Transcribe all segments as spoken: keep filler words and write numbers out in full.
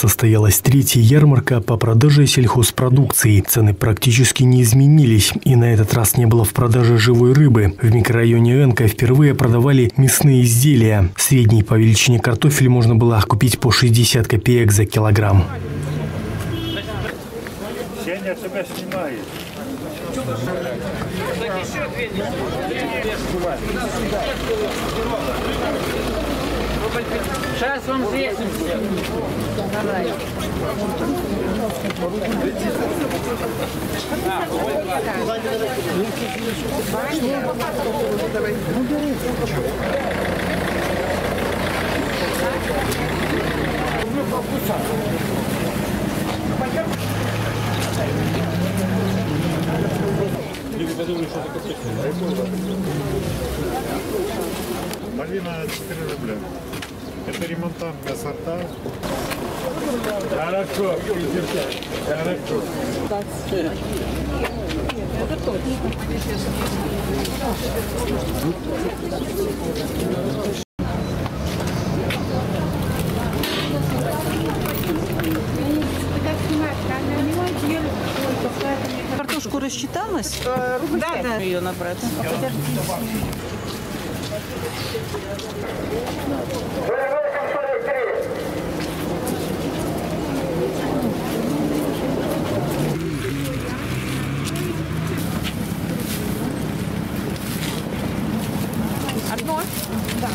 Состоялась третья ярмарка по продаже сельхозпродукции. Цены практически не изменились, и на этот раз не было в продаже живой рыбы. В микрорайоне Энка впервые продавали мясные изделия. Средний по величине картофель можно было купить по шестьдесят копеек за килограмм. Сеня тебя снимает. Сейчас вам взвесим все. Давай. Малина четыре рубля. Это ремонтантные сорта. Хорошо. Хорошо. Это точно. Картошку рассчиталась? Да, да. Ее набрать. Одно? Да.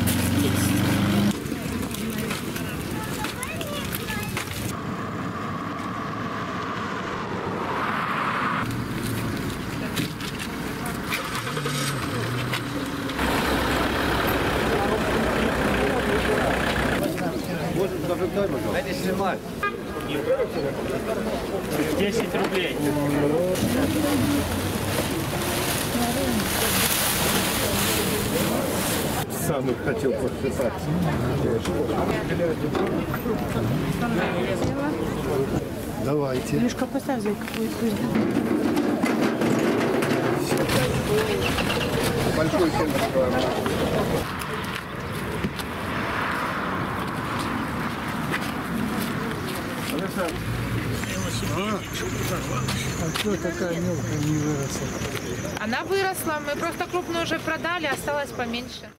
Дайте снимать. десять рублей. Сам хотел подписаться. Давайте. Лишка, поставь за какую-то. Большой семь. А что такая мелкая не выросла? Она выросла, мы просто крупную уже продали, осталось поменьше.